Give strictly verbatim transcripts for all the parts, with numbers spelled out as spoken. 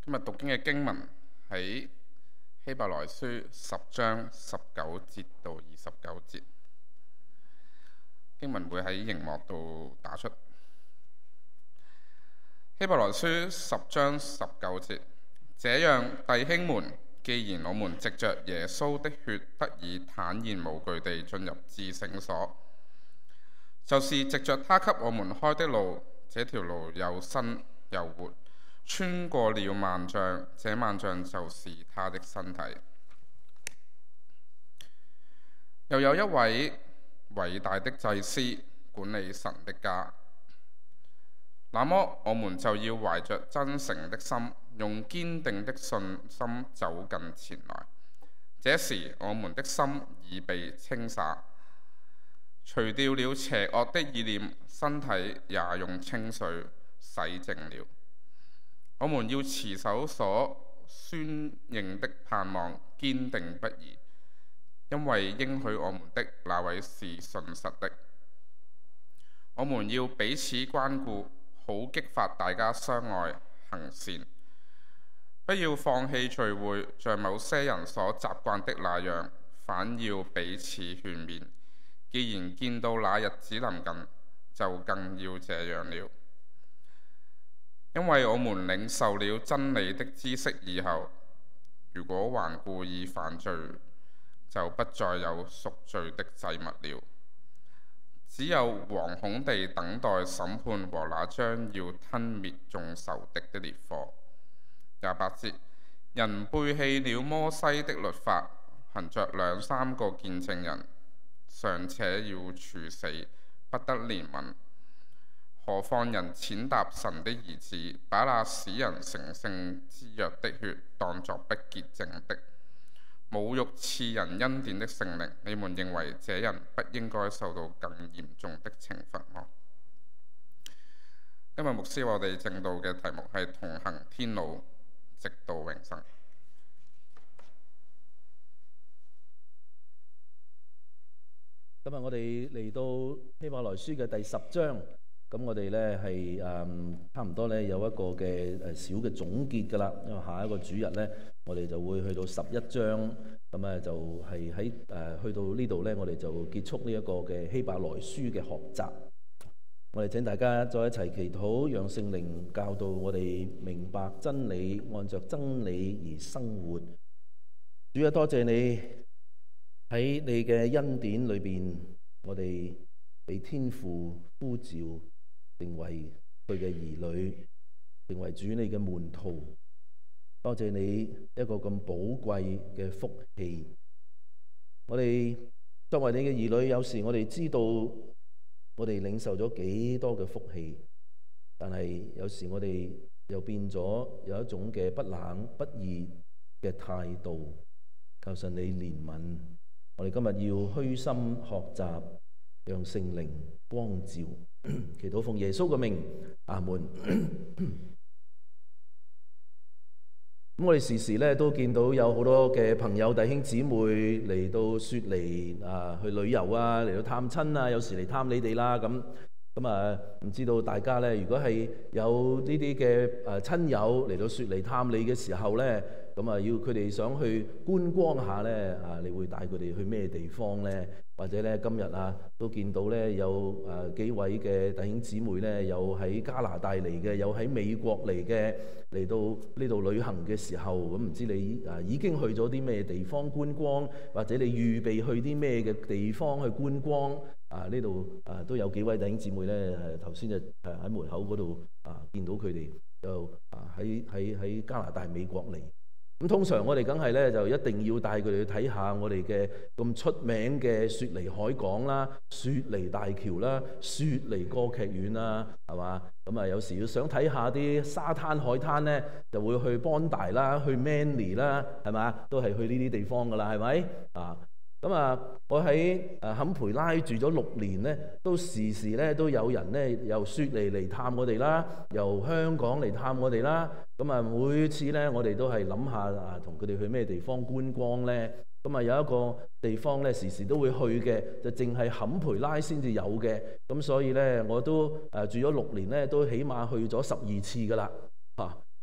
今日讀經嘅經文喺希伯來書十章十九節到二十九節，經文會喺熒幕度打出。希伯來書十章十九節，這樣弟兄們，既然我們藉着耶穌的血得以坦然無懼地進入至聖所，就是藉着他給我們開的路，這條路又新又活，穿過了萬象，這萬象就是他的身體。又有一位偉大的祭司管理神的家，那麼我們就要懷着真誠的心，用堅定的信心走近前來。這時我們的心已被清灑，除掉了邪惡的意念，身體也用清水洗淨了。我們要持守所宣認的盼望，堅定不移，因為應許我們的那位是信實的。我們要彼此關顧，好激發大家相愛行善，不要放棄聚會，像某些人所習慣的那樣，反要彼此勸勉。既然見到那日子臨近，就更要這樣了。因為我們領受了真理的知識以後，如果還故意犯罪，就不再有贖罪的祭物了，只有惶恐地等待審判和那將要吞滅眾仇敵的烈火。廿八節，人背棄了摩西的律法，憑着兩三個見證人，尚且要處死，不得憐憫，何況人踐踏神的兒子，把那使人成聖之約的血當作不潔淨的，侮辱賜人恩典的聖靈，你們認為這人不應該受到更嚴重的懲罰嗎？今日牧師為我哋證道嘅題目係同行天路，直到永生。 今日我哋嚟到希伯來書嘅第十章，咁我哋咧係誒差唔多咧有一個嘅誒小嘅總結㗎啦。因為下一個主日咧，我哋就會去到十一章，咁啊就係喺誒去到呢度咧，我哋就結束呢一個嘅希伯來書嘅學習。我哋請大家再一齊祈禱，讓聖靈教導我哋明白真理，按着真理而生活。主啊，多謝你喺你嘅恩典裏邊，我哋被天父呼召，成為佢嘅兒女，成為主你嘅門徒。多謝你一個咁寶貴嘅福氣。我哋作為你嘅兒女，有時我哋知道我哋領受咗幾多嘅福氣，但係有時我哋又變咗有一種嘅不冷不熱嘅態度。求神你憐憫，我哋今日要虛心學習，讓聖靈光照。祈禱奉耶穌嘅名，阿門。咁我哋時時咧都見到有好多嘅朋友弟兄姊妹嚟到雪梨啊，去旅遊啊，嚟到探親啊，有時嚟探你哋啦。咁咁啊，唔知道大家咧，如果係有呢啲嘅誒親友嚟到雪梨探你嘅時候咧，咁啊要佢哋想去觀光下咧，啊，你會帶佢哋去咩地方咧？或者咧今日啊都見到咧有誒幾位嘅弟兄姊妹咧，有喺加拿大嚟嘅，有喺美國嚟嘅，嚟到呢度旅行嘅時候，咁唔知你啊已經去咗啲咩地方觀光，或者你預備去啲咩嘅地方去觀光啊？呢度啊都有幾位弟兄姊妹咧，誒頭先就誒喺門口嗰度啊見到佢哋就啊喺喺喺加拿大、美國嚟。咁通常我哋梗係咧就一定要帶佢哋去睇下我哋嘅咁出名嘅雪梨海港啦、雪梨大橋啦、雪梨歌劇院啦，係嘛？咁啊有時要想睇下啲沙灘海灘咧，就會去邦大啦、去 Manly 啦，係嘛？都係去呢啲地方噶啦，係咪？啊咁啊，我喺誒坎培拉住咗六年咧，都時時咧都有人咧由雪梨嚟探我哋啦，由香港嚟探我哋啦。咁啊，每次咧我哋都係諗下啊，同佢哋去咩地方觀光咧。咁啊有一個地方咧時時都會去嘅，就淨係坎培拉先至有嘅。咁所以咧我都誒住咗六年咧，都起碼去咗十二次噶啦。嚇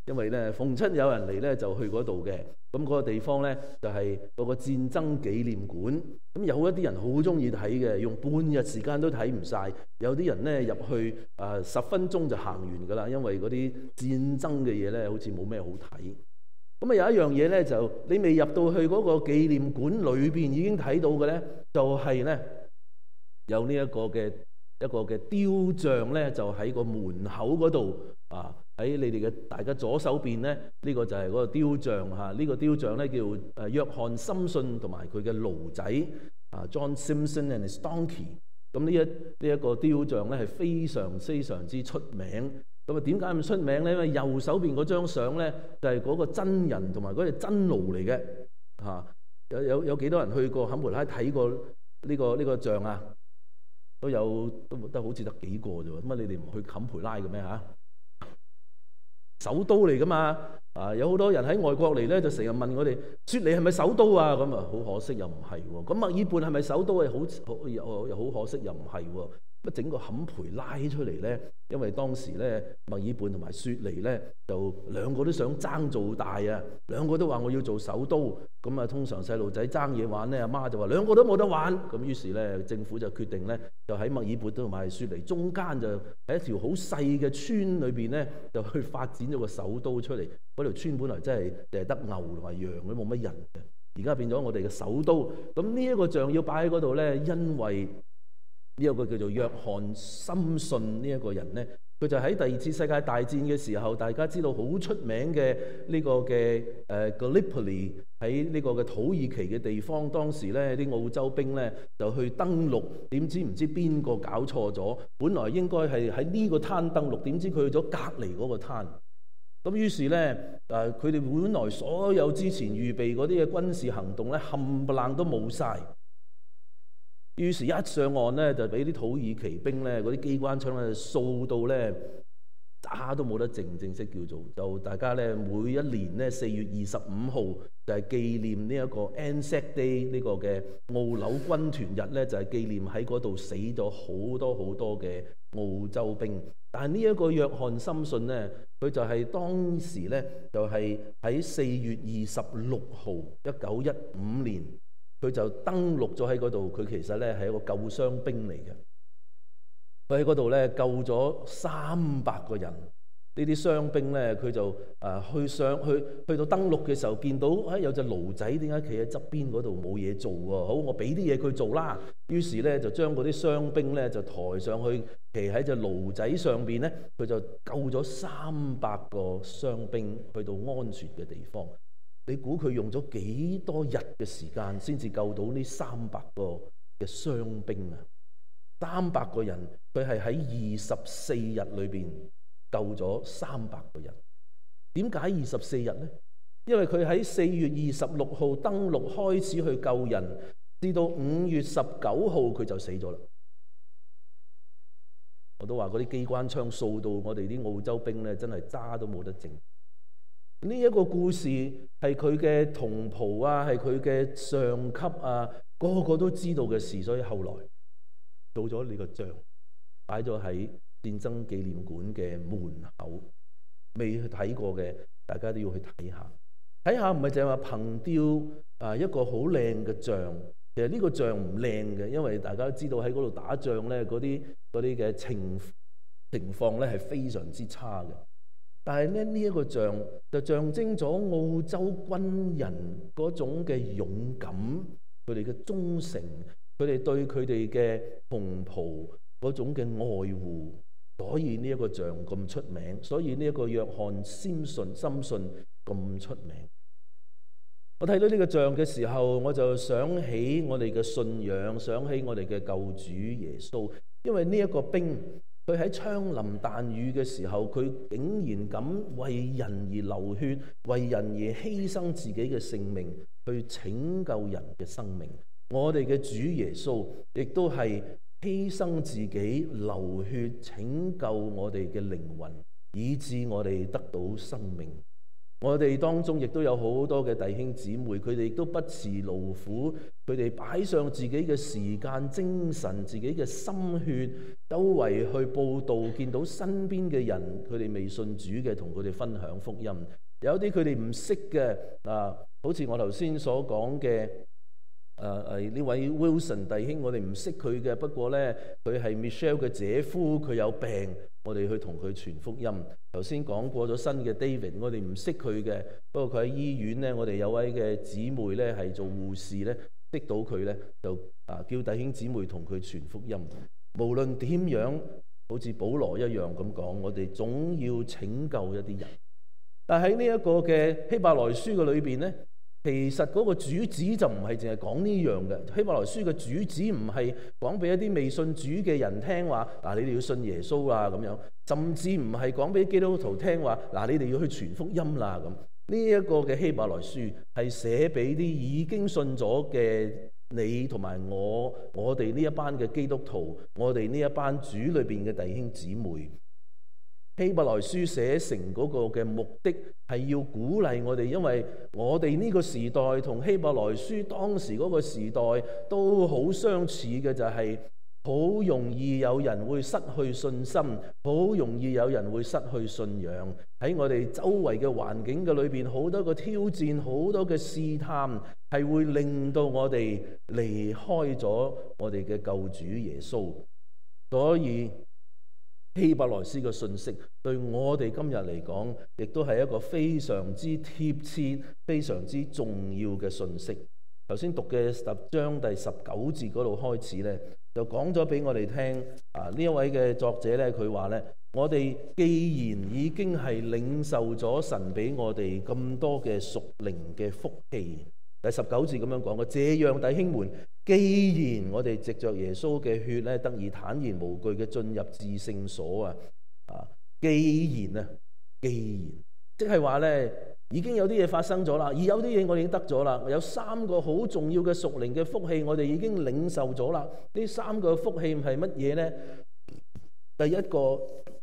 因為咧逢親有人嚟咧就去嗰度嘅。咁嗰個地方咧就係嗰個戰爭紀念館。咁有一啲人好中意睇嘅，用半日時間都睇唔晒。有啲人咧入去啊十分鐘就行完㗎啦，因為嗰啲戰爭嘅嘢咧好似冇咩好睇。咁啊有一樣嘢咧就你未入到去嗰個紀念館裏邊已經睇到嘅咧，就係咧有呢一個嘅一個嘅雕像咧，就喺個門口嗰度啊。喺你哋嘅大家左手邊咧，呢、這個就係嗰個雕像嚇。呢、這個雕像咧叫誒約翰森信同埋佢嘅驢仔啊 ，John Simpson and his donkey。咁呢一呢一、這個雕像咧係非常非常之出名。咁啊點解咁出名咧？因為右手邊嗰張相咧就係、是、嗰個真人同埋嗰隻真驢嚟嘅嚇。有有有幾多人去過坎培拉睇過呢、這個呢、這個像啊？都有都得好似得幾個啫喎。咁啊你哋唔去坎培拉嘅咩嚇？首都嚟噶嘛？啊，有好多人喺外國嚟咧，就成日問我哋雪梨係咪首都啊？咁啊，好可惜又唔係喎。咁墨爾本係咪首都啊？好好又又好可惜又唔係喎。乜整個坎培拉出嚟咧？因為當時咧墨爾本同埋雪梨咧，就兩個都想爭做大啊，兩個都話我要做首都。咁啊，通常細路仔爭嘢玩咧，阿媽就話兩個都冇得玩。咁於是咧，政府就決定咧，就喺墨爾本同埋雪梨中間，就喺一條好細嘅村裏邊咧，就去發展咗個首都出嚟。嗰條村本來真係淨係得牛同埋羊，都冇乜人嘅。而家變咗我哋嘅首都。咁呢一個像要擺喺嗰度咧，因為呢一個叫做約翰森信呢一個人咧，佢就喺第二次世界大戰嘅時候，大家知道好出名嘅呢個嘅誒 Gallipoli 喺呢個嘅土耳其嘅地方，當時咧啲澳洲兵咧就去登陸，點知唔知邊個搞錯咗？本來應該係喺呢個灘登陸，點知佢去咗隔離嗰個灘。咁於是咧誒，佢哋本來所有之前預備嗰啲嘅軍事行動咧，冚唪唥都冇晒。於是，一上岸咧，就俾啲土耳其兵咧，嗰啲機關槍咧掃到咧，渣都冇得剩，正式叫做就大家咧每一年咧四月二十五號就係紀念呢一個 Anzac Day 呢個嘅澳紐軍團日咧，就係紀念喺嗰度死咗好多好多嘅澳洲兵。但係呢一個約翰森信咧，佢就係當時咧就係喺四月二十六號一九一五年。佢就登陸咗喺嗰度，佢其實咧係一個救傷兵嚟嘅。佢喺嗰度咧救咗三百個人。呢啲傷兵咧，佢就啊去上去去到登陸嘅時候，見到啊有隻驢仔點解企喺側邊嗰度冇嘢做喎？好，我俾啲嘢佢做啦。於是咧就將嗰啲傷兵咧就抬上去，騎喺隻驢仔上邊咧，佢就救咗三百個傷兵去到安全嘅地方。你估佢用咗幾多日嘅時間先至救到呢三百個嘅傷兵啊？三百個人，佢係喺二十四日裏邊救咗三百個人。點解二十四日呢？因為佢喺四月二十六號登陸開始去救人，至到五月十九號佢就死咗啦。我都話嗰啲機關槍掃到我哋啲澳洲兵咧，真係渣都冇得剩。呢一個故事係佢嘅同袍啊，係佢嘅上級啊，個個都知道嘅事，所以後來到咗呢個像擺咗喺戰爭紀念館嘅門口。未去睇過嘅，大家都要去睇下。睇下唔係淨係話憑吊啊一個好靚嘅像，其實呢個像唔靚嘅，因為大家都知道喺嗰度打仗咧，嗰啲嗰啲嘅情情況咧係非常之差嘅。但係咧呢一個像就象徵咗澳洲軍人嗰種嘅勇敢，佢哋嘅忠誠，佢哋對佢哋嘅同袍嗰種嘅愛護，所以呢一個像咁出名，所以呢一個約翰先信深信咁出名。我睇到呢個像嘅時候，我就想起我哋嘅信仰，想起我哋嘅救主耶穌，因為呢一個兵。佢喺槍林彈雨嘅時候，佢竟然敢為人而流血，為人而犧牲自己嘅性命，去拯救人嘅生命。我哋嘅主耶穌亦都係犧牲自己流血，拯救我哋嘅靈魂，以致我哋得到生命。 我哋當中亦都有好多嘅弟兄姊妹，佢哋亦都不辭勞苦，佢哋擺上自己嘅時間、精神、自己嘅心血，周圍去報道，見到身邊嘅人，佢哋未信主嘅，同佢哋分享福音。有啲佢哋唔識嘅啊，好似我頭先所講嘅。誒誒呢位 Wilson 弟兄，我哋唔識佢嘅，不過呢，佢係 Michelle 嘅姐夫，佢有病，我哋去同佢傳福音。頭先講過咗新嘅 David，我哋唔識佢嘅，不過佢喺醫院呢，我哋有位嘅姊妹呢係做護士呢，識到佢呢，就啊叫弟兄姊妹同佢傳福音。無論點樣，好似保羅一樣咁講，我哋總要拯救一啲人。但喺呢一個嘅希伯來書嘅裏邊呢，其實嗰個主旨就唔係淨係講呢樣嘅。希伯來書嘅主旨唔係講俾一啲未信主嘅人聽話，嗱，你哋要信耶穌啊咁樣，甚至唔係講俾基督徒聽話，嗱，你哋要去傳福音啦咁。呢一個嘅希伯來書係寫俾啲已經信咗嘅你同埋我，我哋呢一班嘅基督徒，我哋呢一班主裏邊嘅弟兄姊妹。希伯來書寫成嗰個嘅目的係要鼓勵我哋，因為我哋呢個時代同希伯來書當時嗰個時代都好相似嘅，就係好容易有人會失去信心，好容易有人會失去信仰。喺我哋周圍嘅環境嘅裏邊，好多個挑戰，好多嘅試探，係會令到我哋離開咗我哋嘅救主耶穌。所以希伯來書嘅信息對我哋今日嚟講，亦都係一個非常之貼切、非常之重要嘅信息。頭先讀嘅十章第十九節嗰度開始咧，就講咗俾我哋聽。啊，呢一位嘅作者咧，佢話咧，我哋既然已經係領受咗神俾我哋咁多嘅屬靈嘅福氣，第十九節咁樣講嘅，這樣弟兄們，既然我哋藉着耶穌嘅血咧，得以坦然無懼嘅進入至聖所啊！啊，既然啊，既然，即係話咧，已經有啲嘢發生咗啦，而有啲嘢我哋已經得咗啦。有三個好重要嘅屬靈嘅福氣，我哋已經領受咗啦。呢三個福氣係乜嘢咧？第一個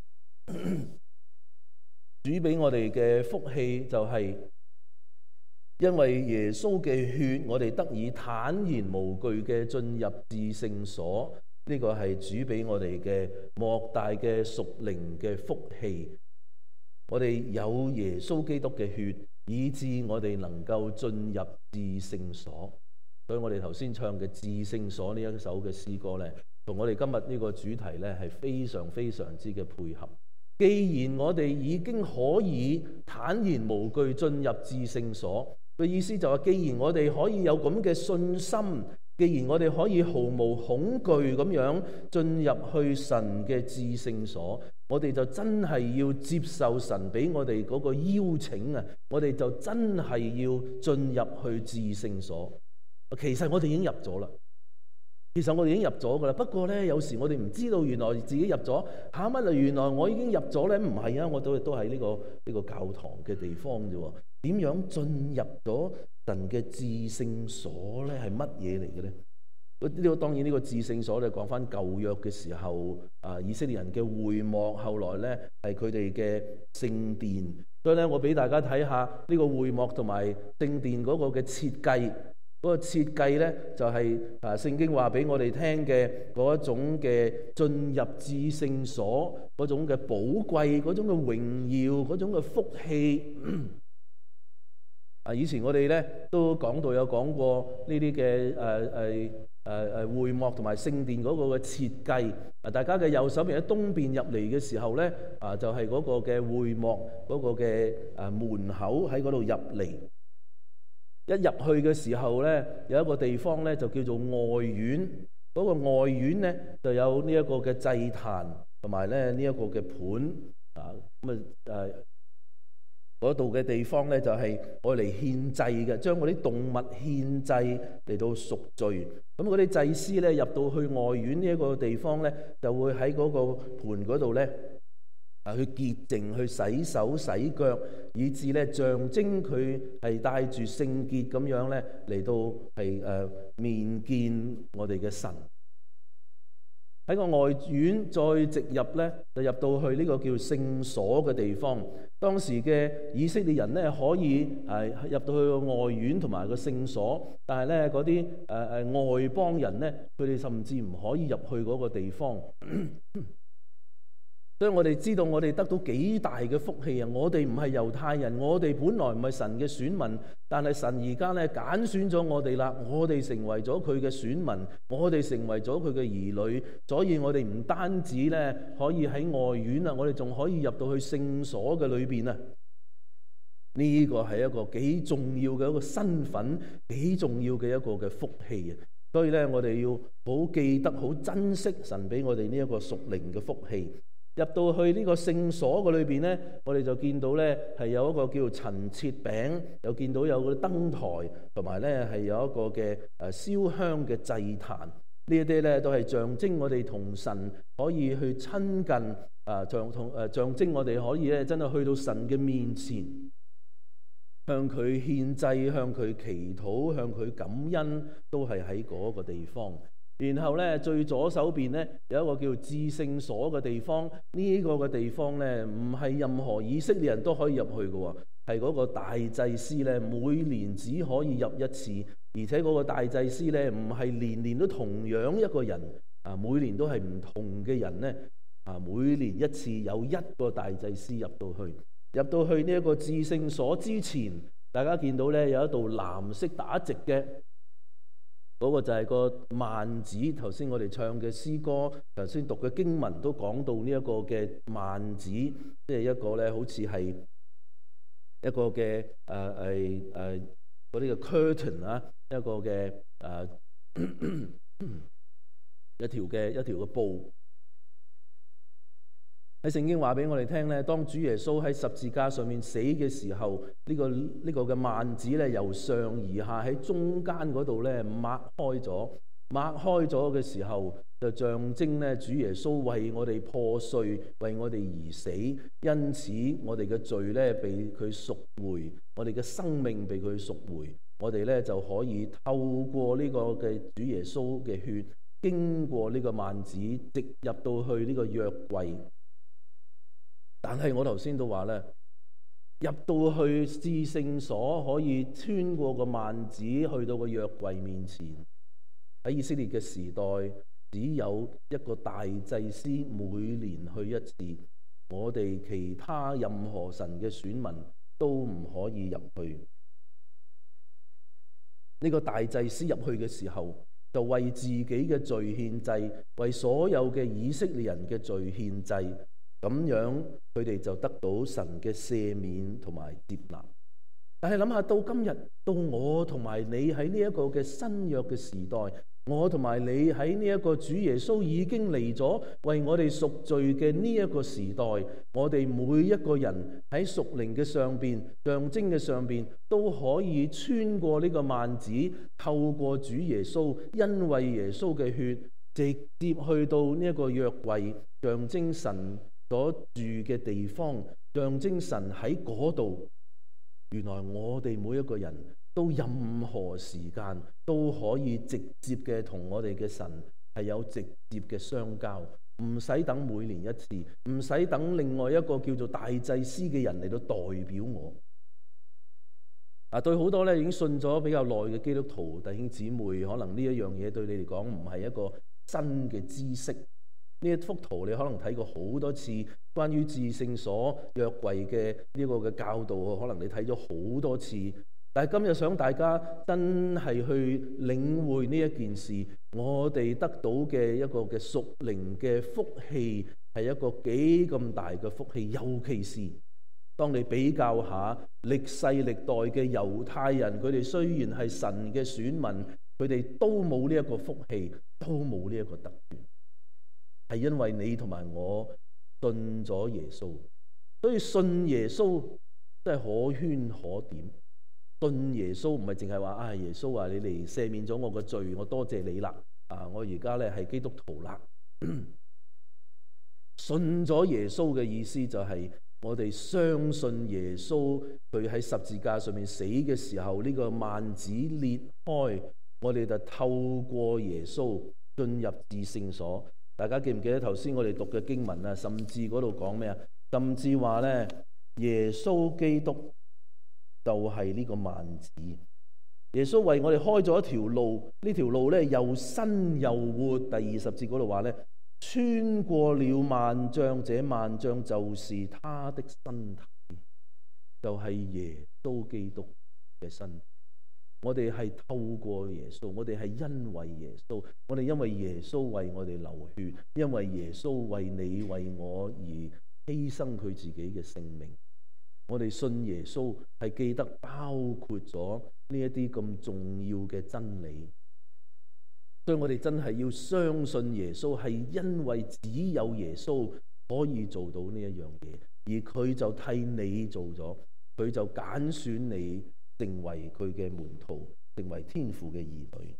主俾我哋嘅福氣就係，因為耶穌嘅血，我哋得以坦然無懼嘅進入至聖所。呢個係主俾我哋嘅莫大嘅屬靈嘅福氣。我哋有耶穌基督嘅血，以致我哋能夠進入至聖所。所以我哋頭先唱嘅至聖所呢一首嘅詩歌呢，同我哋今日呢個主題呢係非常非常之嘅配合。既然我哋已經可以坦然無懼進入至聖所，嘅意思就係，既然我哋可以有咁嘅信心，既然我哋可以毫無恐懼咁樣進入去神嘅至聖所，我哋就真係要接受神俾我哋嗰個邀請啊！我哋就真係要進入去至聖所。其實我哋已經入咗啦，其實我哋已經入咗噶啦。不過呢，有時我哋唔知道原來自己入咗嚇乜啊！原來我已經入咗呢？唔係啊！我都都喺呢個呢個教堂嘅地方啫喎。點樣進入咗神嘅至聖所咧？係乜嘢嚟嘅咧？呢個當然呢個至聖所咧，講翻舊約嘅時候，啊以色列人嘅會幕，後來咧係佢哋嘅聖殿。所以咧，我俾大家睇下呢個會幕同埋聖殿嗰個嘅設計。嗰個設計咧就係啊聖經話俾我哋聽嘅嗰一種嘅進入至聖所嗰種嘅寶貴、嗰種嘅榮耀、嗰種嘅福氣。啊！以前我哋咧都講到有講過呢啲嘅誒誒誒誒會幕同埋聖殿嗰個嘅設計。啊，大家嘅右手邊喺東邊入嚟嘅時候咧，啊就係嗰個嘅會幕嗰個嘅誒門口喺嗰度入嚟。一入去嘅時候咧，有一個地方咧就叫做外院。嗰個外院咧就有呢一個嘅祭壇同埋咧呢一個嘅盤啊咁啊誒。嗰度嘅地方咧就係愛嚟獻祭嘅，將嗰啲動物獻祭嚟到贖罪。咁嗰啲祭司咧入到去外院呢一個地方咧，就會喺嗰個盤嗰度咧啊去潔淨、去洗手洗腳，以致咧象徵佢係帶住聖潔咁樣咧嚟到係誒面見我哋嘅神。 喺個外院再直入咧，就入到去呢個叫聖所嘅地方。當時嘅以色列人咧可以誒入到去個外院同埋個聖所，但係咧嗰啲誒誒外邦人咧，佢哋甚至唔可以入去嗰個地方。所以我哋知道我哋得到幾大嘅福氣啊！我哋唔係猶太人，我哋本來唔係神嘅選民，但係神而家咧揀選咗我哋啦，我哋成為咗佢嘅選民，我哋成為咗佢嘅兒女，所以我哋唔單止咧可以喺外院啊，我哋仲可以入到去聖所嘅裏邊啊！呢個係一個幾重要嘅一個身份，幾重要嘅一個嘅福氣啊！所以咧，我哋要好記得、好珍惜神俾我哋呢一個屬靈嘅福氣。入到去呢個聖所嘅裏邊咧，我哋就見到咧係有一個叫陳設餅，又見到有個燈台，同埋咧係有一個嘅誒燒香嘅祭壇。呢一啲咧都係象徵我哋同神可以去親近啊，象同誒象徵我哋可以咧真係去到神嘅面前，向佢獻祭、向佢祈禱、向佢感恩，都係喺嗰個地方。然後咧，最左手邊咧有一個叫至聖所嘅地方。呢、這個嘅地方咧，唔係任何以色列人都可以入去嘅，係嗰個大祭司咧，每年只可以入一次，而且嗰個大祭司咧唔係年年都同樣一個人啊，每年都係唔同嘅人咧啊，每年一次有一個大祭司入到去，入到去呢一個至聖所之前，大家見到咧有一道藍色打直嘅。嗰個就係個幔子，頭先我哋唱嘅詩歌，頭先讀嘅經文都講到呢一個嘅幔子，即係一個咧，好似係一個嘅誒誒誒嗰啲嘅 curtain 啊，一個嘅誒一條嘅一條嘅布。喺聖經話俾我哋聽咧，當主耶穌喺十字架上面死嘅時候，呢個呢個嘅幔子咧由上而下喺中間嗰度咧擘開咗，擘開咗嘅時候就象徵咧主耶穌為我哋破碎，為我哋而死，因此我哋嘅罪咧被佢贖回，我哋嘅生命被佢贖回，我哋咧就可以透過呢個嘅主耶穌嘅血，經過呢個幔子，直入到去呢個約櫃。但係我頭先都話咧，入到去至聖所可以穿過個幔子去到個約櫃面前。喺以色列嘅時代，只有一個大祭司每年去一次，我哋其他任何神嘅選民都唔可以入去。呢個大祭司入去嘅時候，就為自己嘅罪獻祭，為所有嘅以色列人嘅罪獻祭。咁樣佢哋就得到神嘅赦免同埋接納。但係諗下到今日，到我同埋你喺呢一個嘅新約嘅時代，我同埋你喺呢一個主耶穌已經嚟咗為我哋贖罪嘅呢一個時代，我哋每一個人喺屬靈嘅上邊、象徵嘅上邊都可以穿過呢個幔子，透過主耶穌，因為耶穌嘅血，直接去到呢一個約櫃，象徵神所住嘅地方，象徵神喺嗰度。原來我哋每一個人都任何時間都可以直接嘅同我哋嘅神係有直接嘅相交，唔使等每年一次，唔使等另外一個叫做大祭司嘅人嚟到代表我。啊，對好多咧已經信咗比較耐嘅基督徒弟兄姊妹，可能呢一樣嘢對你嚟講唔係一個新嘅知識。呢一幅圖你可能睇過好多次，關於至聖所約櫃嘅呢個嘅教導，可能你睇咗好多次。但係今日想大家真係去領會呢一件事，我哋得到嘅一個嘅屬靈嘅福氣係一個幾咁大嘅福氣。尤其是當你比較下歷世歷代嘅猶太人，佢哋雖然係神嘅選民，佢哋都冇呢一個福氣，都冇呢一個特權。係因為你同埋我信咗耶穌，所以信耶穌真係可圈可點。信耶穌唔係淨係話啊，耶穌啊，你嚟赦免咗我個罪，我多謝你啦。啊，我而家咧係基督徒啦。信咗耶穌嘅意思就係我哋相信耶穌，佢喺十字架上面死嘅時候，呢個幔子裂開，我哋就透過耶穌進入至聖所。 大家記唔記得頭先我哋讀嘅經文啊？甚至嗰度講咩啊？甚至話咧，耶穌基督就係呢個幔子。耶穌為我哋開咗一條路，呢條路咧又新又活。第二十節嗰度話咧，穿過了萬障，這萬障就是他的身體，就係耶穌基督嘅身體。我哋係透過耶穌，我哋係因為耶穌，我哋因為耶穌為我哋流血，因為耶穌為你為我而犧牲佢自己嘅性命。我哋信耶穌係記得包括咗呢一啲咁重要嘅真理，所以我哋真係要相信耶穌，係因為只有耶穌可以做到呢一樣嘢，而佢就替你做咗，佢就揀選你成為佢嘅門徒，成為天父嘅兒女。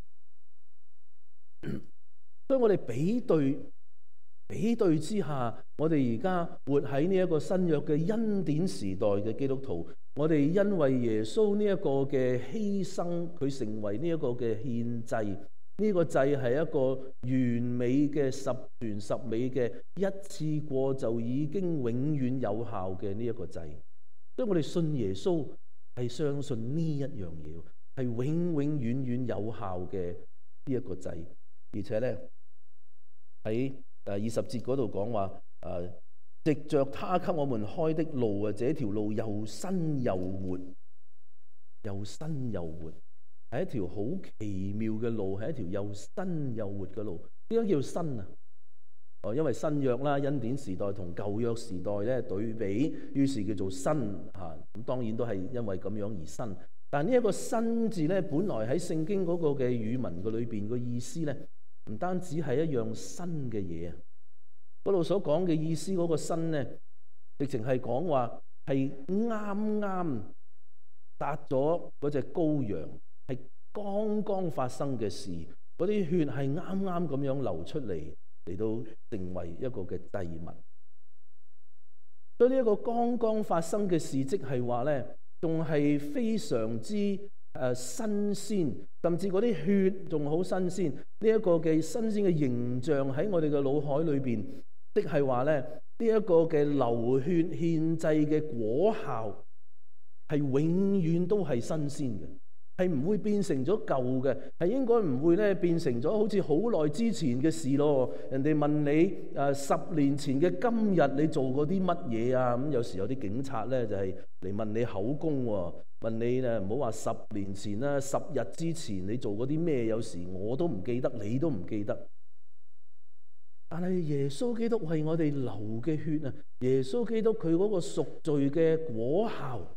所以我哋比對比對之下，我哋而家活喺呢一個新約嘅恩典時代嘅基督徒，我哋因為耶穌呢一個嘅犧牲，佢成為呢一個嘅獻祭，呢、這個祭係一個完美嘅十全十美嘅一次過就已經永遠有效嘅呢一個祭。所以我哋信耶穌係相信呢一樣嘢，係永永遠遠有效嘅呢一個祭。而且咧喺誒二十節嗰度講話，誒藉着他給我們開的路啊，這條路又新又活，又新又活，係一條好奇妙嘅路，係一條又新又活嘅路。點解叫新啊？哦，因為新約啦，恩典時代同舊約時代咧對比，於是叫做新嚇。咁當然都係因為咁樣而新。但呢一個新字咧，本來喺聖經嗰個嘅語文嘅裏邊個意思咧，唔單止係一樣新嘅嘢啊！嗰度所講嘅意思嗰個新咧，直情係講話係啱啱殺咗嗰隻羔羊，係剛剛發生嘅事，嗰啲血係啱啱咁樣流出嚟，嚟到成為一個嘅祭物。所以呢一個剛剛發生嘅事，即係話咧，仲係非常之誒新鮮，甚至嗰啲血仲好新鮮。呢、這、一個嘅新鮮嘅形象喺我哋嘅腦海裏邊，即係話咧，呢、這、一個嘅流血獻祭嘅果效係永遠都係新鮮嘅，係唔會變成咗舊嘅，係應該唔會咧變成咗好似好耐之前嘅事咯。人哋問你誒、呃、十年前嘅今日你做過啲乜嘢啊？咁有時有啲警察咧就係、是、嚟問你口供喎。問你咧，唔好話十年前啦，十日之前你做過啲咩？有時我都唔記得，你都唔記得。但係耶穌基督為我哋流嘅血啊，耶穌基督佢嗰個贖罪嘅果效，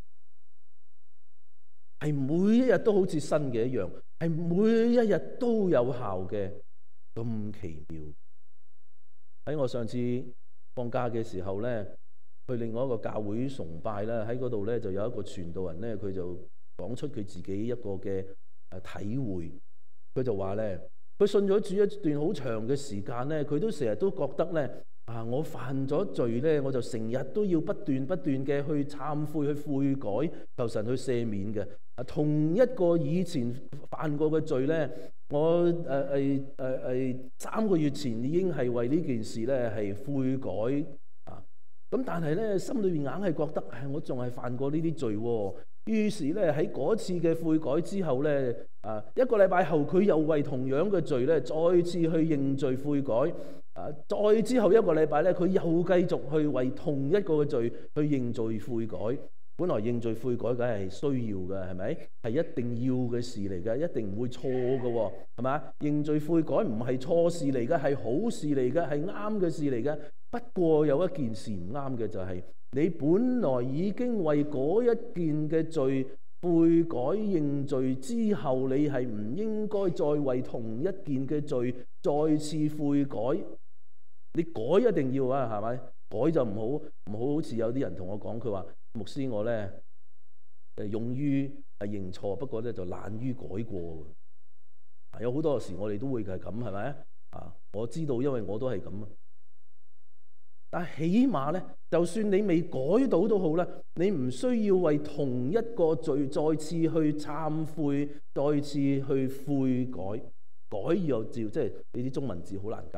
係每一日都好似新嘅一樣，係每一日都有效嘅，咁奇妙。喺我上次放假嘅時候咧，去另外一個教會崇拜啦，喺嗰度咧就有一個傳道人咧，佢就講出佢自己一個嘅誒體會。佢就話咧，佢信咗主一段好長嘅時間咧，佢都成日都覺得咧，啊我犯咗罪咧，我就成日都要不斷不斷嘅去懺悔、去悔改，求神去赦免嘅。啊，同一個以前犯過嘅罪咧，我誒誒誒誒三個月前已經係為呢件事咧係悔改。咁但係咧，心裏邊硬係覺得，唉，我仲係犯過呢啲罪喎。於是咧喺嗰次嘅悔改之後咧，啊一個禮拜後佢又為同樣嘅罪咧，再次去認罪悔改。啊，再之後一個禮拜咧，佢又繼續去為同一個嘅罪去認罪悔改。本來認罪悔改梗係需要嘅，係咪？係一定要嘅事嚟嘅，一定唔會錯嘅，係嘛？認罪悔改唔係錯事嚟嘅，係好事嚟嘅，係啱嘅事嚟嘅。不過有一件事唔啱嘅就係、是，你本來已經為嗰一件嘅罪悔改認罪之後，你係唔應該再為同一件嘅罪再次悔改。你改一定要啊，係咪？改就唔好唔好好似有啲人同我講，佢話牧師我咧誒勇於係認錯，不過咧就懶於改過。有好多時我哋都會係咁，係咪啊？我知道，因為我都係咁啊。但係起碼咧，就算你未改到都好啦，你唔需要為同一個罪再次去懺悔，再次去悔改。改又照，即係你啲中文字好難教啊！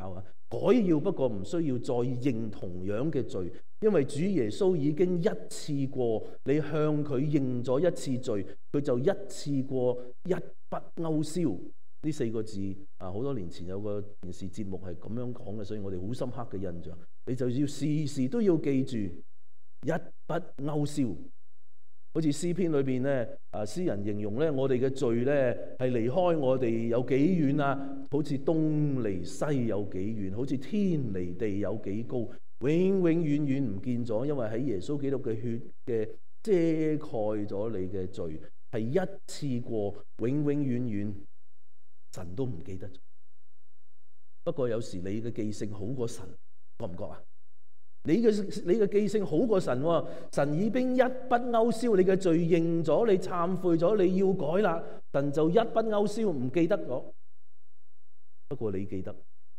改要，不過唔需要再認同樣嘅罪，因為主耶穌已經一次過，你向佢認咗一次罪，佢就一次過一筆勾銷呢四個字啊！好多年前有個電視節目係咁樣講嘅，所以我哋好深刻嘅印象。你就要時時都要記住一筆勾銷。好似詩篇裏邊咧，啊詩人形容咧，我哋嘅罪咧係離開我哋有幾遠啊？好似東離西有幾遠，好似天離地有幾高，永永遠遠唔見咗，因為喺耶穌基督嘅血嘅遮蓋咗你嘅罪，係一次過永永遠遠，神都唔記得咗。不過有時你嘅記性好過神，覺唔覺啊？你嘅你嘅記性好過神喎，神已經一筆勾銷你嘅罪，認咗你懺悔咗，你要改啦，神就一筆勾銷，唔記得咗。不過你記得，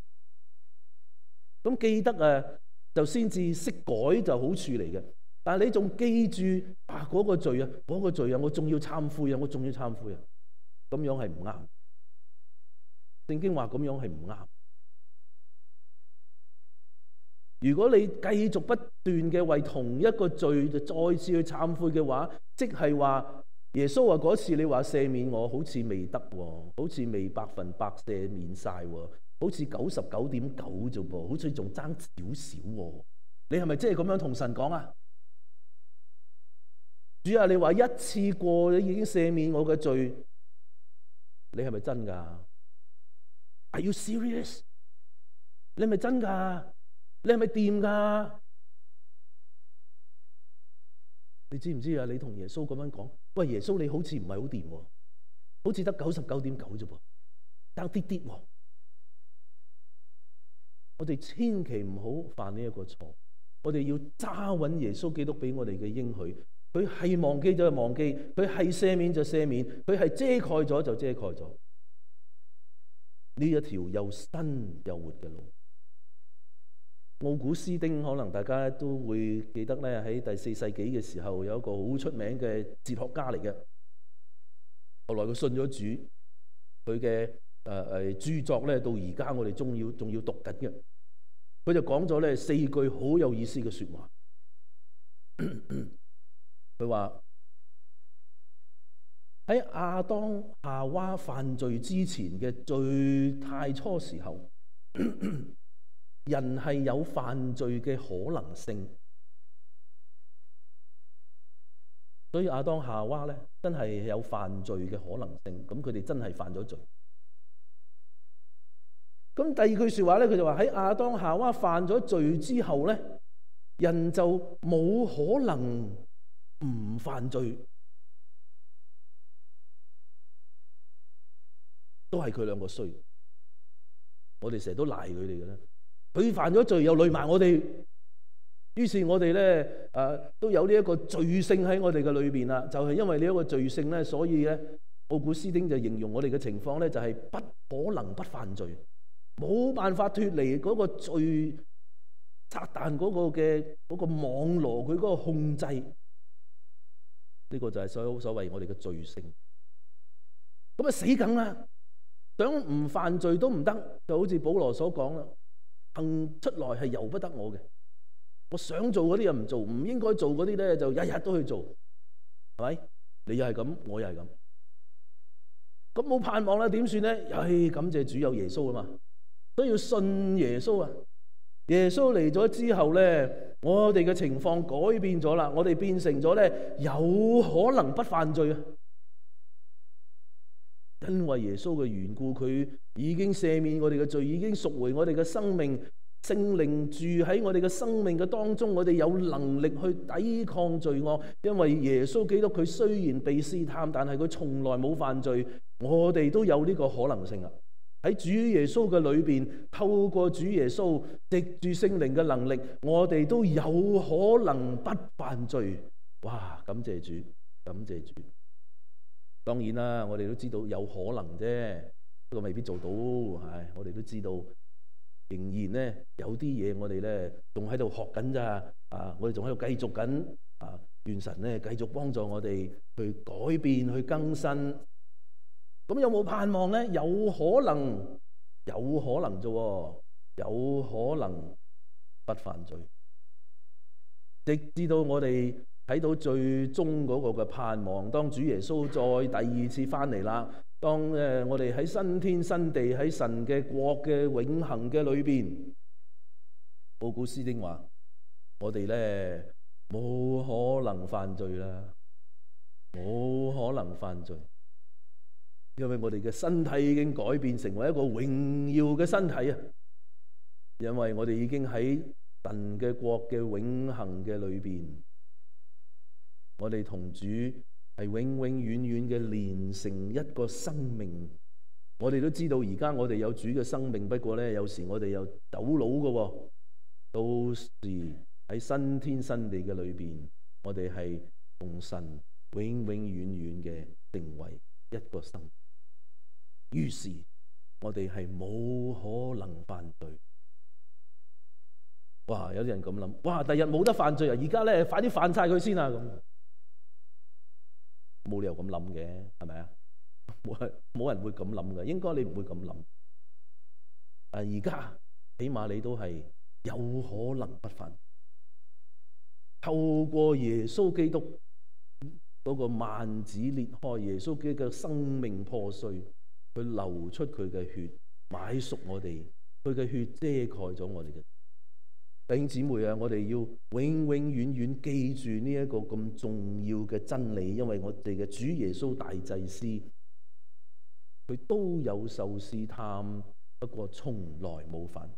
咁記得啊，就先至識改就好處嚟嘅。但係你仲記住啊嗰個罪啊，嗰個罪啊，我仲要懺悔啊，我仲要懺悔啊，咁樣係唔啱。聖經話咁樣係唔啱。如果你繼續不斷嘅為同一個罪就再次去懺悔嘅話，即係話耶穌話嗰次你話赦免我，好似未得喎，好似未百分百赦免晒喎，好似九十九點九啫噃，好似仲爭少少喎。你係咪真係咁樣同神講啊？主啊，你話一次過你已經赦免我嘅罪，你係咪真噶？ Are you serious？ 你係咪真噶？你係咪掂噶？你知唔知啊？你同耶穌咁樣講，喂，耶穌你好似唔係好掂喎，好似得九十九點九啫噃，爭啲啲喎。我哋千祈唔好犯呢一個錯，我哋要揸穩耶穌基督俾我哋嘅應許。佢係忘記咗就忘記，佢係赦免就赦免，佢係遮蓋咗就遮蓋咗。呢一條又新又活嘅路。奧古斯丁可能大家都會記得咧，喺第四世紀嘅時候有一個好出名嘅哲學家嚟嘅。後來佢信咗主，佢嘅誒誒著作咧到而家我哋仲要仲要讀緊嘅。佢就講咗咧四句好有意思嘅説話。佢話喺亞當夏娃犯罪之前嘅最太初時候，人係有犯罪嘅可能性，所以亞當夏娃咧真係有犯罪嘅可能性。咁佢哋真係犯咗罪。咁第二句說話咧，佢就話喺亞當夏娃犯咗罪之後咧，人就冇可能唔犯罪，都係佢兩個衰。我哋成日都賴佢哋嘅啦。佢犯咗罪又累埋我哋，於是我哋咧誒都有呢一個罪性喺我哋嘅裏邊啦。就係、是、因為呢一個罪性咧，所以咧奧古斯丁就形容我哋嘅情況咧，就係不可能不犯罪，冇辦法脫離嗰個罪撒旦嗰個嘅嗰個網羅佢嗰個控制。呢、這個就係所所謂我哋嘅罪性。咁啊死梗啦！想唔犯罪都唔得，就好似保羅所講啦。行出來係由不得我嘅，我想做嗰啲又唔做，唔應該做嗰啲咧就日日都去做，係咪？你又係咁，我又係咁，咁冇盼望啦，點算咧？唉，感謝主有耶穌啊嘛，所以要信耶穌啊！耶穌嚟咗之後咧，我哋嘅情況改變咗啦，我哋變成咗咧有可能不犯罪啊！因為耶穌嘅緣故，佢已經赦免我哋嘅罪，已經贖回我哋嘅生命，聖靈住喺我哋嘅生命嘅當中，我哋有能力去抵抗罪惡。因為耶穌基督佢雖然被試探，但係佢從來冇犯罪，我哋都有呢個可能性啊！喺主耶穌嘅裏邊，透過主耶穌藉住聖靈嘅能力，我哋都有可能不犯罪。哇！感謝主，感謝主。當然啦，我哋都知道有可能啫，不過未必做到。係，我哋都知道，仍然咧有啲嘢我哋咧仲喺度學緊咋啊！我哋仲喺度繼續緊啊！願神咧繼續幫助我哋去改變、去更新。咁有冇盼望咧？有可能，有可能啫， 有可能不犯罪，直至到我哋睇到最終嗰個嘅盼望，當主耶穌再第二次翻嚟啦，當誒我哋喺新天新地喺神嘅國嘅永恆嘅裏邊，奧古斯丁話：我哋咧冇可能犯罪啦，冇可能犯罪，因為我哋嘅身體已經改變成為一個榮耀嘅身體啊！因為我哋已經喺神嘅國嘅永恆嘅裏邊，我哋同主係永永遠遠嘅連成一個生命。我哋都知道而家我哋有主嘅生命，不過咧有時我哋又走佬嘅，到時喺新天新地嘅裏邊，我哋係同神永永遠遠嘅成為一個生命。於是我哋係冇可能犯罪。哇！有啲人咁諗，哇！第日冇得犯罪啊！而家咧快啲犯晒佢先啊！咁冇理由咁諗嘅，係咪啊？冇人冇人會咁諗嘅，應該你唔會咁諗。但而家起碼你都係有可能不犯。透過耶穌基督嗰個幔子裂開，耶穌基督嘅生命破碎，佢流出佢嘅血，買贖我哋，佢嘅血遮蓋咗我哋嘅。弟兄姊妹啊，我哋要永永遠遠記住呢一個咁重要嘅真理，因為我哋嘅主耶穌大祭司，佢都有受試探，不過從來冇犯。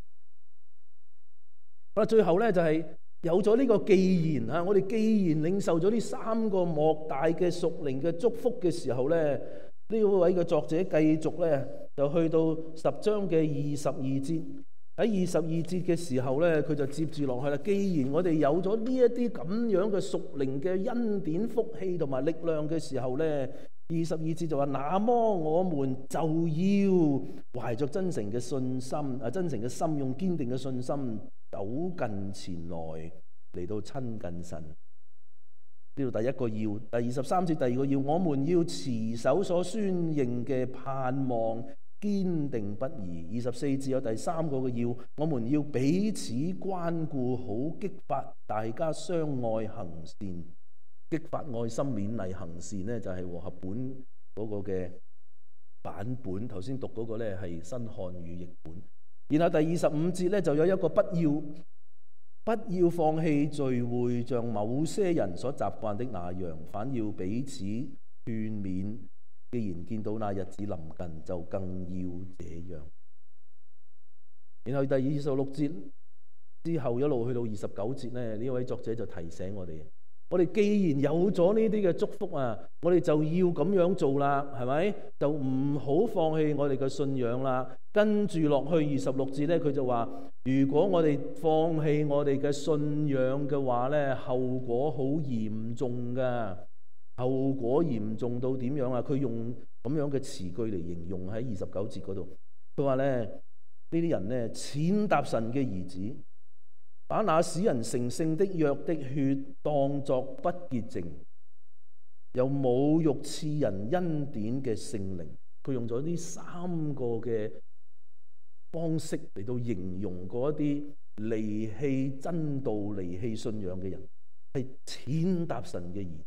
好啦，最後咧就係有咗呢個既然啊，我哋既然領受咗呢三個莫大嘅屬靈嘅祝福嘅時候咧，呢位嘅作者繼續咧就去到十章嘅二十二節。喺二十二節嘅時候咧，佢就接住落去啦。既然我哋有咗呢一啲咁樣嘅屬靈嘅恩典、福氣同埋力量嘅時候咧，二十二節就話：那麼我們就要懷着真誠嘅信心，啊，真誠嘅心，用堅定嘅信心走近前來，嚟到親近神。呢度第一個要，第二十三節第二個要，我們要持守所宣認嘅盼望，堅定不移。二十四節有第三個嘅要，我們要彼此關顧，好激發大家相愛行善。激發愛心勉勵行善呢，就係和合本嗰個嘅版本。頭先讀嗰個呢係新漢語譯本。然後第二十五節呢，就有一個不要不要放棄聚會，像某些人所習慣的那樣，反要彼此勸勉。既然見到那日子臨近，就更要這樣。然後第二十六節之後一路去到二十九節呢，呢位作者就提醒我哋：我哋既然有咗呢啲嘅祝福啊，我哋就要咁樣做啦，係咪？就唔好放棄我哋嘅信仰啦。跟住落去二十六節呢，佢就話：如果我哋放棄我哋嘅信仰嘅話呢，後果好嚴重噶。後果嚴重到點樣啊？佢用咁樣嘅詞句嚟形容喺二十九節嗰度。佢話咧，呢啲人呢，踐踏神嘅兒子，把那使人成聖的約的血當作不潔淨，又侮辱賜人恩典嘅聖靈。佢用咗呢三個嘅方式嚟到形容嗰啲離棄真道、離棄信仰嘅人，係踐踏神嘅兒子。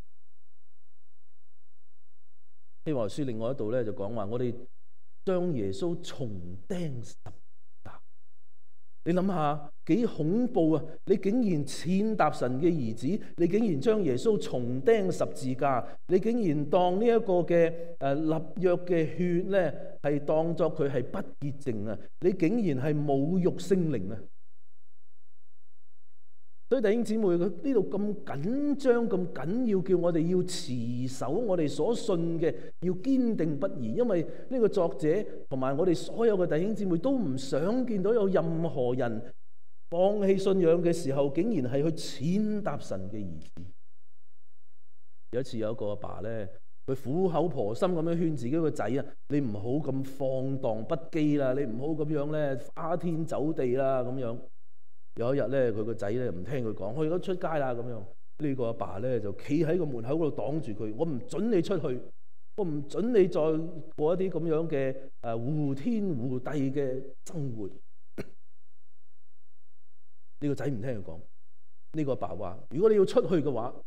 希伯來書另外一度咧就講話，我哋將耶穌重釘十架。你諗下幾恐怖啊！你竟然踐踏神嘅兒子，你竟然將耶穌重釘十字架，你竟然當呢一個嘅誒立約嘅血咧係當作佢係不潔淨啊！你竟然係侮辱聖靈啊！所以弟兄姊妹，佢呢度咁緊張、咁緊要，叫我哋要持守我哋所信嘅，要堅定不移。因為呢個作者同埋我哋所有嘅弟兄姊妹都唔想見到有任何人放棄信仰嘅時候，竟然係去踐踏神嘅兒子。有一次有一個阿爸咧，佢苦口婆心咁樣勸自己個仔啊：你唔好咁放蕩不羈啦，你唔好咁樣咧花天酒地啦咁樣。有一日咧，佢個仔咧唔聽佢講，我而家出街啦咁樣。呢個阿爸咧就企喺個門口嗰度擋住佢，我唔准你出去，我唔准你再過一啲咁樣嘅誒胡天胡地嘅生活。 呢個仔唔聽佢講，呢個阿爸話：如果你要出去嘅話，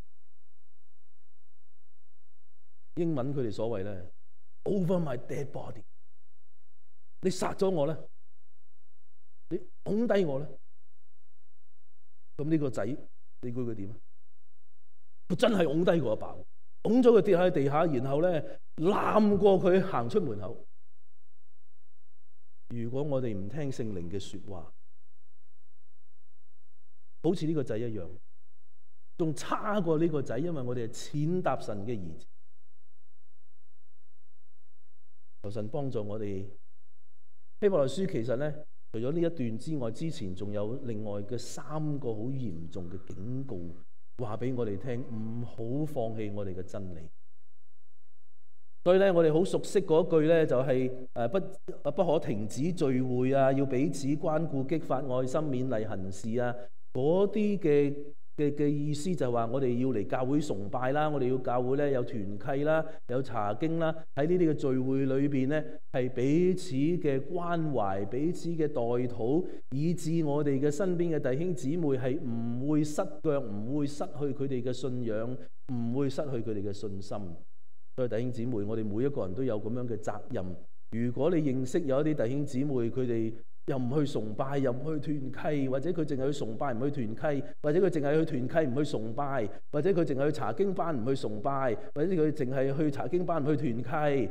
英文佢哋所謂咧 over my dead body， 你殺咗我咧，你拱低我咧，咁呢個仔你估佢點啊？佢真係拱低個阿爸，拱咗佢跌喺地下，然後咧攬過佢行出門口。如果我哋唔聽聖靈嘅說話，好似呢個仔一樣，仲差過呢個仔，因為我哋係踐踏神嘅兒子。求神幫助我哋。希伯來書其實咧，除咗呢一段之外，之前仲有另外嘅三個好嚴重嘅警告，話俾我哋聽，唔好放棄我哋嘅真理。所以咧，我哋好熟悉嗰句咧，就係誒不不可停止聚會啊，要彼此關顧，激發愛心，勉勵行事啊。嗰啲嘅嘅嘅意思就係話，我哋要嚟教會崇拜啦，我哋要教會咧有團契啦，有查經啦，喺呢啲嘅聚會裏邊咧，係彼此嘅關懷，彼此嘅代禱，以致我哋嘅身邊嘅弟兄姊妹係唔會失腳，唔會失去佢哋嘅信仰，唔會失去佢哋嘅信心。所以弟兄姊妹，我哋每一個人都有咁樣嘅責任。如果你認識有一啲弟兄姊妹，佢哋又唔去崇拜，又唔去團契，或者佢淨係去崇拜唔去團契，或者佢淨係去團契唔去崇拜，或者佢淨係去查經班唔去崇拜，或者佢淨係去查經班唔去團契，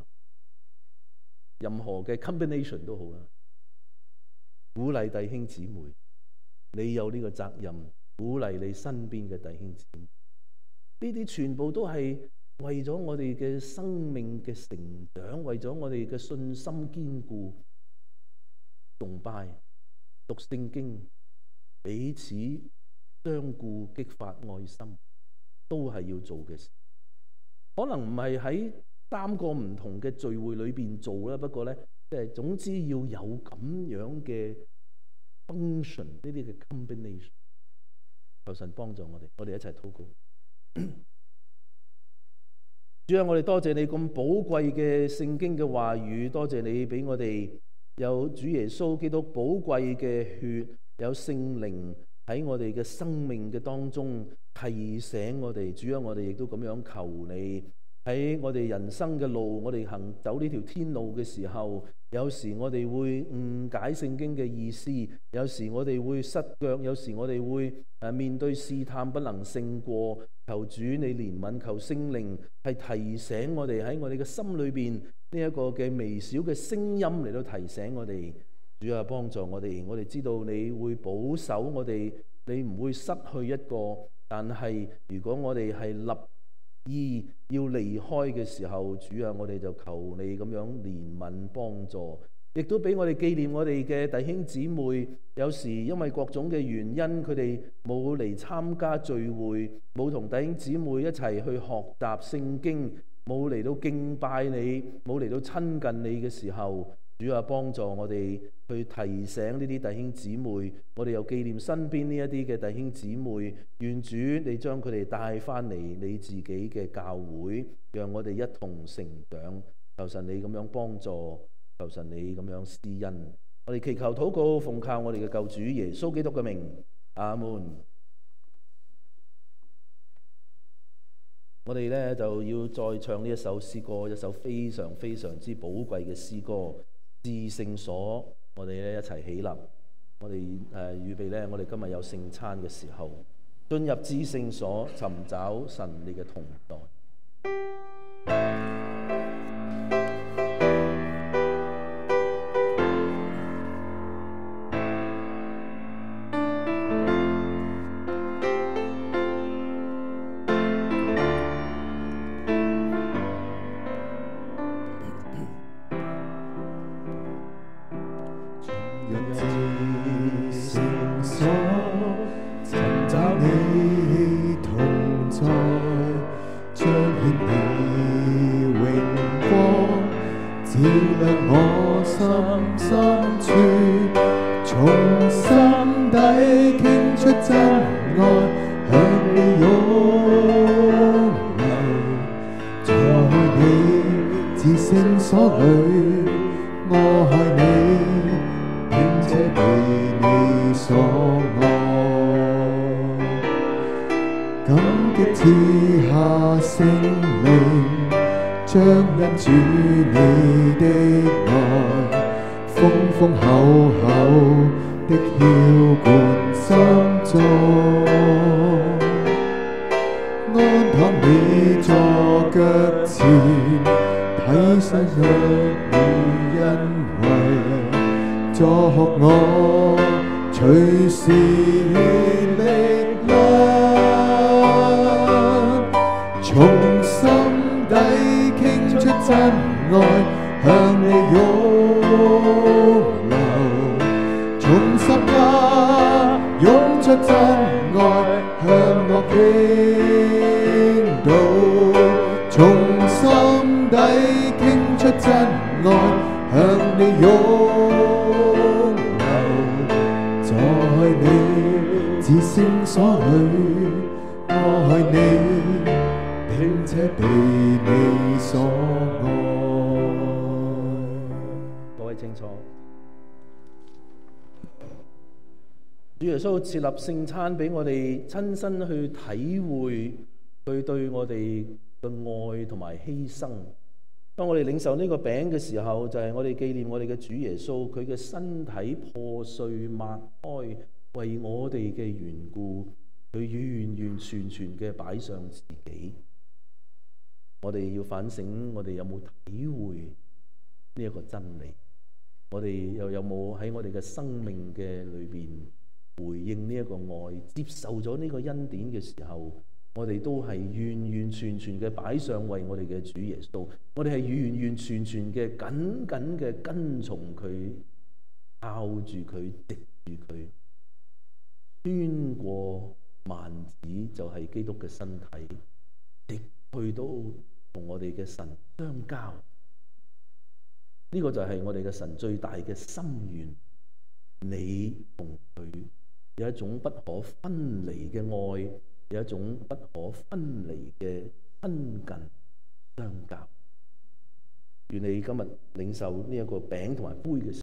任何嘅 combination 都好啦。鼓勵弟兄姊妹，你有呢個責任，鼓勵你身邊嘅弟兄姊妹。呢啲全部都係為咗我哋嘅生命嘅成長，為咗我哋嘅信心堅固。崇拜、讀聖經、彼此相顧、激發愛心，都係要做嘅事。可能唔係喺三個唔同嘅聚會裏邊做啦，不過咧，即係總之要有咁樣嘅 function， 呢啲嘅 combination。求神幫助我哋，我哋一齊禱告。主啊，我哋多謝你咁寶貴嘅聖經嘅話語，多謝你俾我哋有主耶穌基督寶貴嘅血，有聖靈喺我哋嘅生命嘅當中提醒我哋。主啊，我哋亦都咁樣求你喺我哋人生嘅路，我哋行走呢條天路嘅時候，有時我哋會誤解聖經嘅意思，有時我哋會失腳，有時我哋會誒面對試探不能勝過。求主你憐憫，求聖靈係提醒我哋喺我哋嘅心裏邊呢一個嘅微小嘅聲音嚟到提醒我哋。主啊，幫助我哋，我哋知道你會保守我哋，你唔會失去一個。但係如果我哋係立意要離開嘅時候，主啊，我哋就求你咁樣憐憫幫助，亦都俾我哋紀念我哋嘅弟兄姊妹。有時因為各種嘅原因，佢哋冇嚟參加聚會，冇同弟兄姊妹一齊去學習聖經，冇嚟到敬拜你，冇嚟到親近你嘅時候，主啊，幫助我哋去提醒呢啲弟兄姊妹。我哋又紀念身邊呢一啲嘅弟兄姊妹，願主你將佢哋帶翻嚟你自己嘅教會，讓我哋一同成長。求神你咁樣幫助，求神你咁樣施恩。我哋祈求禱告，奉靠我哋嘅救主耶穌基督嘅名，阿門。我哋咧就要再唱呢一首詩歌，一首非常非常之寶貴嘅詩歌，至聖所。我哋咧一齊起立，我哋誒、呃、預備咧，我哋今日有聖餐嘅時候，進入至聖所，尋找神你嘅同在。 我愛你，並且被你所愛。 那聖靈，將因主你的愛，豐豐厚厚的澆灌心中，安躺你坐腳前，體恤你恩惠，作我隨時力量，從心底傾出真愛向你湧流，從心間湧出真愛向我傾倒，從心底傾出真愛向你湧流，在你至聖所裏愛你，並且被你所愛。 各位清楚，主耶穌設立聖餐俾我哋親身去體會佢對我哋嘅愛同埋犧牲。當我哋領受呢個餅嘅時候，就係、是、我哋紀念我哋嘅主耶穌，佢嘅身體破碎擘開，為我哋嘅緣故，佢完完全全嘅擺上自己。我哋要反省，我哋有冇體會呢一個真理？我哋又有冇喺我哋嘅生命嘅裏邊回應呢一個愛，接受咗呢個恩典嘅時候，我哋都係完完全全嘅擺上為我哋嘅主耶穌。我哋係完完全全嘅緊緊嘅跟從佢，靠住佢，敵住佢，穿過萬子就係基督嘅身體，直去到同我哋嘅神相交。呢、這個就係我哋嘅神最大嘅心願。你同佢有一種不可分離嘅愛，有一種不可分離嘅親近相交。願你今日領受呢一個餅同埋杯嘅時候，